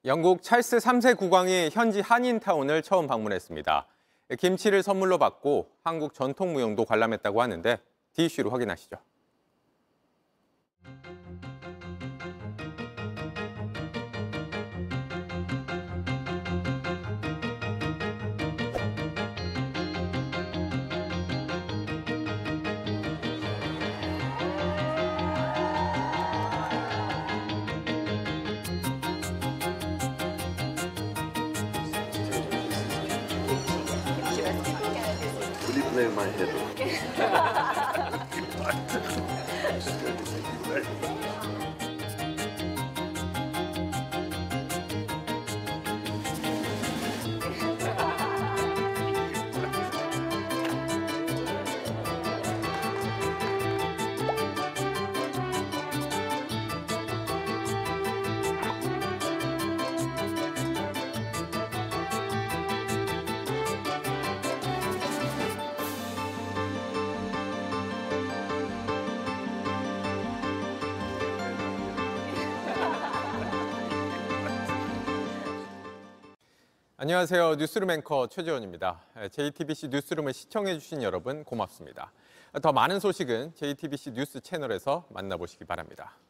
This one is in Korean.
영국 찰스 3세 국왕이 현지 한인타운을 처음 방문했습니다. 김치를 선물로 받고 한국 전통 무용도 관람했다고 하는데 DEC로 확인하시죠. Will you play my head? 안녕하세요. 뉴스룸 앵커 최재원입니다. JTBC 뉴스룸을 시청해주신 여러분 고맙습니다. 더 많은 소식은 JTBC 뉴스 채널에서 만나보시기 바랍니다.